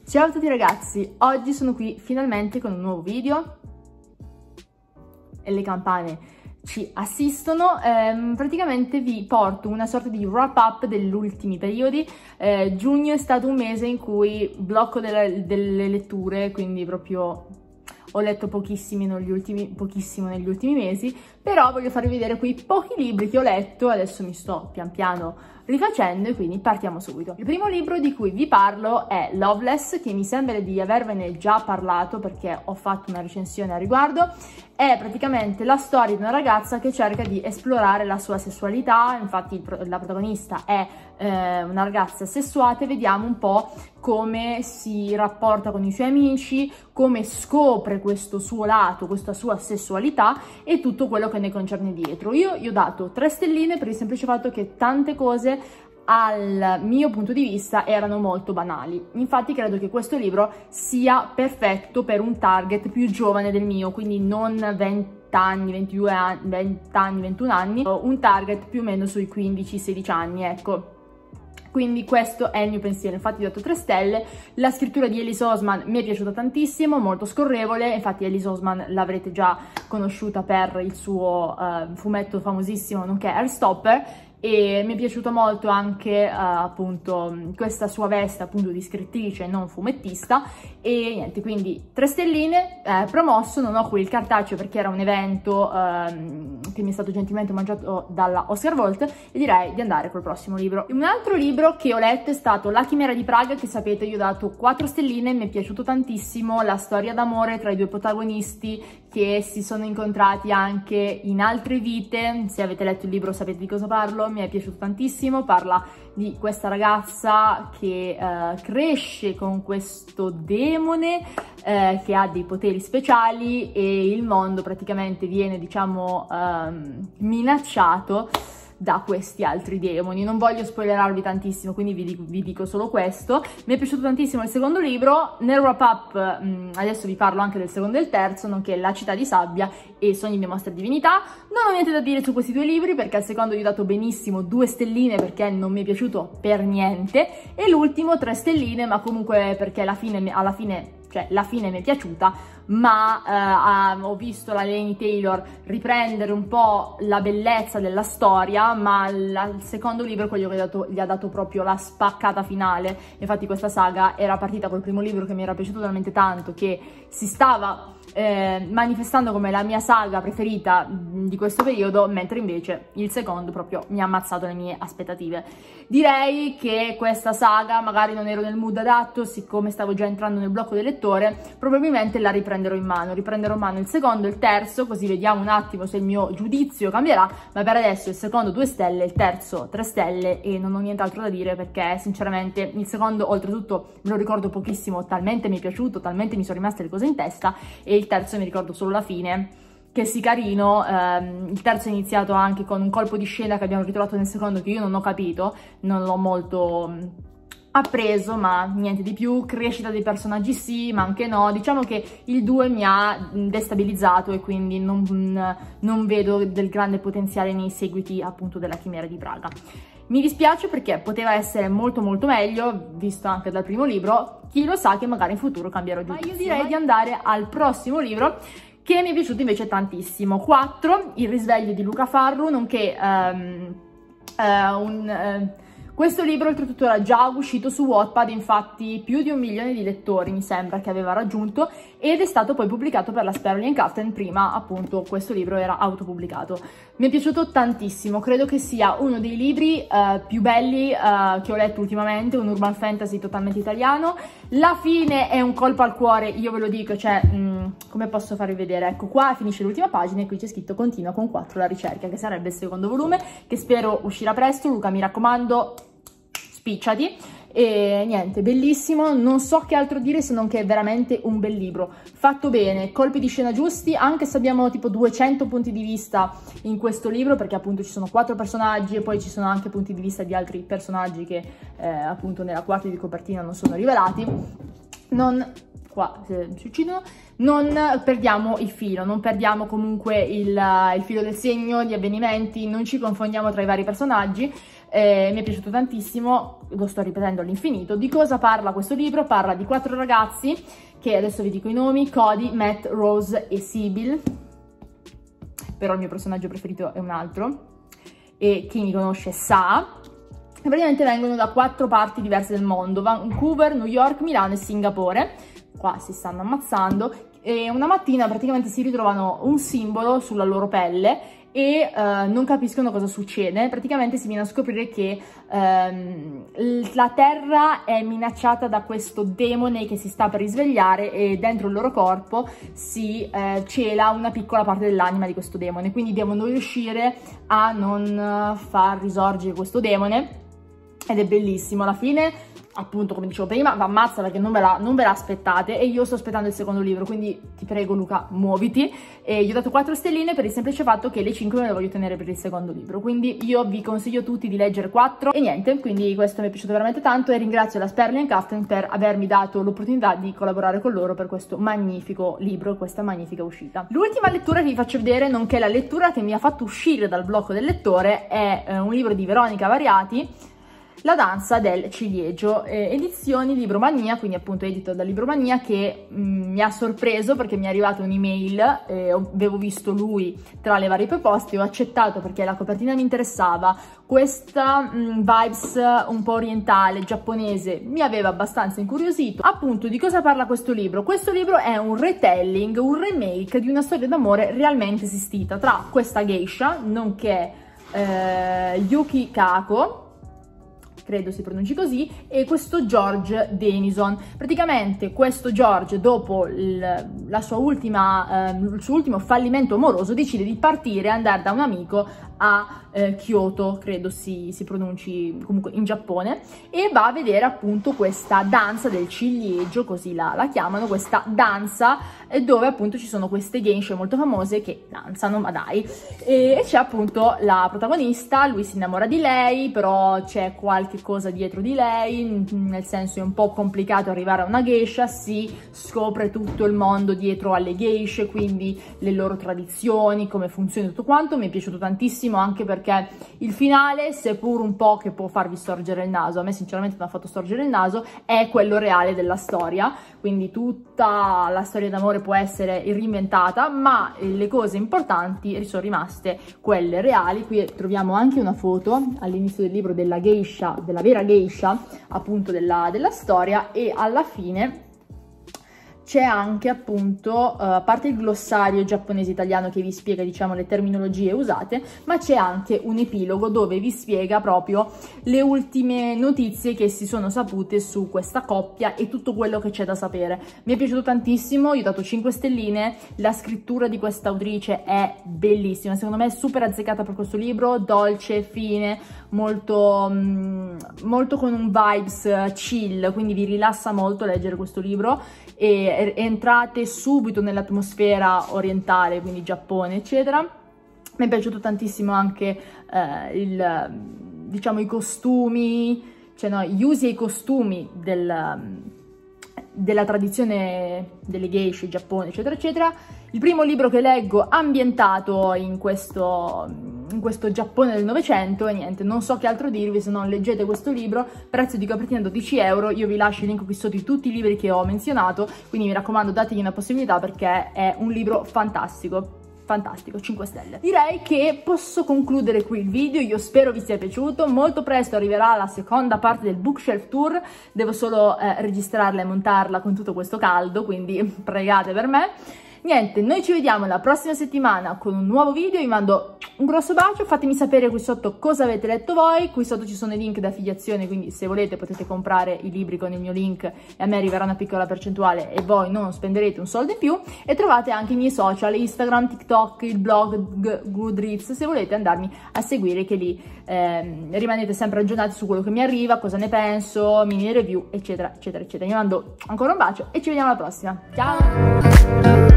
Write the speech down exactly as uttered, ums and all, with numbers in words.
Ciao a tutti ragazzi, oggi sono qui finalmente con un nuovo video e le campane ci assistono. Eh, praticamente vi porto una sorta di wrap up degli ultimi periodi. Eh, giugno è stato un mese in cui blocco delle, delle letture, quindi proprio ho letto pochissimi negli ultimi, pochissimo negli ultimi mesi, però voglio farvi vedere quei pochi libri che ho letto. Adesso mi sto pian piano rifacendo e quindi partiamo subito. Il primo libro di cui vi parlo è Loveless, che mi sembra di avervene già parlato perché ho fatto una recensione a riguardo. È praticamente la storia di una ragazza che cerca di esplorare la sua sessualità. Infatti la protagonista è eh, una ragazza sessuata e vediamo un po' come si rapporta con i suoi amici, come scopre questo suo lato, questa sua sessualità e tutto quello che ne concerne dietro. Io gli ho dato tre stelline per il semplice fatto che tante cose al mio punto di vista erano molto banali. Infatti credo che questo libro sia perfetto per un target più giovane del mio, quindi non venti anni, ventidue anni, venti anni, ventuno anni, un target più o meno sui quindici sedici anni, ecco. Quindi questo è il mio pensiero. Infatti ho dato tre stelle. La scrittura di Alice Oseman mi è piaciuta tantissimo, molto scorrevole. Infatti Alice Oseman l'avrete già conosciuta per il suo uh, fumetto famosissimo, nonché Heartstopper, e mi è piaciuto molto anche uh, appunto questa sua veste appunto di scrittrice, non fumettista. E niente, quindi tre stelline. Eh, promosso, non ho qui il cartaceo perché era un evento uh, che mi è stato gentilmente mangiato dalla Oscar Volt, e direi di andare col prossimo libro. Un altro libro che ho letto è stato La Chimera di Praga, che sapete io ho dato quattro stelline. Mi è piaciuto tantissimo, la storia d'amore tra i due protagonisti che si sono incontrati anche in altre vite. Se avete letto il libro sapete di cosa parlo. Mi è piaciuto tantissimo, parla di questa ragazza che uh, cresce con questo demone uh, che ha dei poteri speciali e il mondo praticamente viene, diciamo, uh, minacciato da questi altri demoni. Non voglio spoilerarvi tantissimo, quindi vi dico, vi dico solo questo. Mi è piaciuto tantissimo il secondo libro. Nel wrap up mh, adesso vi parlo anche del secondo e del terzo, nonché La città di sabbia e Sogni di mostra divinità. Non ho niente da dire su questi due libri perché al secondo gli ho dato benissimo due stelline perché non mi è piaciuto per niente, e l'ultimo tre stelline, ma comunque perché alla fine, alla fine cioè la fine mi è piaciuta, ma eh, ho visto la Laini Taylor riprendere un po' la bellezza della storia, ma la, il secondo libro è quello che gli ha, dato, gli ha dato proprio la spaccata finale. Infatti questa saga era partita col primo libro che mi era piaciuto talmente tanto che si stava eh, manifestando come la mia saga preferita di questo periodo, mentre invece il secondo proprio mi ha ammazzato le mie aspettative. Direi che questa saga magari non ero nel mood adatto, siccome stavo già entrando nel blocco del lettore, probabilmente la riprenderò in mano, riprenderò in mano il secondo e il terzo, così vediamo un attimo se il mio giudizio cambierà. Ma per adesso il secondo due stelle, il terzo tre stelle, e non ho nient'altro da dire perché sinceramente il secondo oltretutto me lo ricordo pochissimo, talmente mi è piaciuto, talmente mi sono rimaste le cose in testa, e il terzo mi ricordo solo la fine, che sì carino. ehm, il terzo è iniziato anche con un colpo di scena che abbiamo ritrovato nel secondo che io non ho capito, non l'ho molto appreso, ma niente di più. Crescita dei personaggi sì, ma anche no. Diciamo che il due mi ha destabilizzato e quindi non, non vedo del grande potenziale nei seguiti appunto della Chimera di Praga. Mi dispiace perché poteva essere molto molto meglio, visto anche dal primo libro. Chi lo sa che magari in futuro cambierò giudizio. Ma io direi di andare al prossimo libro che mi è piaciuto invece tantissimo. quattro, Il risveglio di Luca Farru, nonché um, uh, un... Uh, Questo libro oltretutto era già uscito su Wattpad, infatti più di un milione di lettori mi sembra che aveva raggiunto, ed è stato poi pubblicato per la Sperling and Kaften. Prima appunto questo libro era autopubblicato. Mi è piaciuto tantissimo, credo che sia uno dei libri uh, più belli uh, che ho letto ultimamente, un urban fantasy totalmente italiano. La fine è un colpo al cuore, io ve lo dico, cioè mh, come posso farvi vedere, ecco qua finisce l'ultima pagina e qui c'è scritto continua con quattro la ricerca, che sarebbe il secondo volume, che spero uscirà presto. Luca, mi raccomando, spicciati. E niente, bellissimo, non so che altro dire se non che è veramente un bel libro, fatto bene, colpi di scena giusti, anche se abbiamo tipo duecento punti di vista in questo libro, perché appunto ci sono quattro personaggi e poi ci sono anche punti di vista di altri personaggi che eh, appunto nella quarta di copertina non sono rivelati. Non qua eh, si uccidono, non perdiamo il filo, non perdiamo comunque il, il filo del segno, gli avvenimenti, non ci confondiamo tra i vari personaggi. Eh, mi è piaciuto tantissimo, lo sto ripetendo all'infinito. Di cosa parla questo libro? Parla di quattro ragazzi, che adesso vi dico i nomi: Cody, Matt, Rose e Sybil, però il mio personaggio preferito è un altro, e chi mi conosce sa. E praticamente vengono da quattro parti diverse del mondo: Vancouver, New York, Milano e Singapore. Qua si stanno ammazzando e una mattina praticamente si ritrovano un simbolo sulla loro pelle e uh, non capiscono cosa succede. Praticamente si viene a scoprire che um, la Terra è minacciata da questo demone che si sta per risvegliare e dentro il loro corpo si uh, cela una piccola parte dell'anima di questo demone, quindi devono riuscire a non far risorgere questo demone. Ed è bellissimo. Alla fine, appunto, come dicevo prima, va ammazza perché non ve, la, non ve la aspettate, e io sto aspettando il secondo libro, quindi ti prego Luca, muoviti. E gli ho dato quattro stelline per il semplice fatto che le cinque me le voglio tenere per il secondo libro, quindi io vi consiglio tutti di leggere quattro. E niente, quindi questo mi è piaciuto veramente tanto, e ringrazio la Sperling Crafton per avermi dato l'opportunità di collaborare con loro per questo magnifico libro, questa magnifica uscita. L'ultima lettura che vi faccio vedere, nonché la lettura che mi ha fatto uscire dal blocco del lettore, è eh, un libro di Veronica Variati, La danza del ciliegio, eh, edizioni Libromania, quindi appunto edito da Libromania, che mh, mi ha sorpreso perché mi è arrivata un'email, eh, avevo visto lui tra le varie proposte, ho accettato perché la copertina mi interessava, questa mh, vibes un po' orientale, giapponese, mi aveva abbastanza incuriosito. Appunto, di cosa parla questo libro? Questo libro è un retelling, un remake di una storia d'amore realmente esistita tra questa geisha, nonché eh, Yuki Kako, credo si pronunci così, e questo George Denison. Praticamente questo George, dopo il, la sua ultima, eh, il suo ultimo fallimento amoroso, decide di partire e andare da un amico a eh, Kyoto, credo si, si pronunci comunque in Giappone, e va a vedere appunto questa danza del ciliegio, così la, la chiamano, questa danza eh, dove appunto ci sono queste geishe molto famose che danzano, ma dai, e, e c'è appunto la protagonista, lui si innamora di lei, però c'è qualche cosa dietro di lei, nel senso è un po' complicato arrivare a una geisha, si scopre tutto il mondo dietro alle geishe, quindi le loro tradizioni, come funziona tutto quanto. Mi è piaciuto tantissimo anche perché il finale, seppur un po' che può farvi storgere il naso, a me sinceramente mi ha fatto storgere il naso, è quello reale della storia, quindi tutta la storia d'amore può essere reinventata, ma le cose importanti sono rimaste quelle reali. Qui troviamo anche una foto all'inizio del libro della geisha, della vera geisha appunto della, della storia, e alla fine c'è anche appunto, uh, a parte il glossario giapponese-italiano che vi spiega, diciamo, le terminologie usate, ma c'è anche un epilogo dove vi spiega proprio le ultime notizie che si sono sapute su questa coppia e tutto quello che c'è da sapere. Mi è piaciuto tantissimo, io ho dato cinque stelline, la scrittura di questa autrice è bellissima, secondo me è super azzeccata per questo libro, dolce, fine, molto, mm, molto con un vibes chill, quindi vi rilassa molto leggere questo libro e entrate subito nell'atmosfera orientale, quindi Giappone eccetera. Mi è piaciuto tantissimo anche eh, il, diciamo, i costumi, cioè no, gli usi e i costumi del, della tradizione delle geishe in Giappone eccetera eccetera. Il primo libro che leggo ambientato in questo, in questo Giappone del Novecento, e niente, non so che altro dirvi se non leggete questo libro, prezzo di copertina dodici euro, io vi lascio il link qui sotto di tutti i libri che ho menzionato, quindi mi raccomando dategli una possibilità perché è un libro fantastico. Fantastico, cinque stelle. Direi che posso concludere qui il video, io spero vi sia piaciuto, molto presto arriverà la seconda parte del bookshelf tour, devo solo eh, registrarla e montarla con tutto questo caldo, quindi pregate per me. Niente, noi ci vediamo la prossima settimana con un nuovo video, vi mando un grosso bacio, fatemi sapere qui sotto cosa avete letto voi, qui sotto ci sono i link d'affiliazione, quindi se volete potete comprare i libri con il mio link e a me arriverà una piccola percentuale e voi non spenderete un soldo in più, e trovate anche i miei social, Instagram, TikTok, il blog, Goodreads, se volete andarmi a seguire, che lì ehm, rimanete sempre aggiornati su quello che mi arriva, cosa ne penso, mini review eccetera eccetera eccetera. Vi mando ancora un bacio e ci vediamo alla prossima, ciao!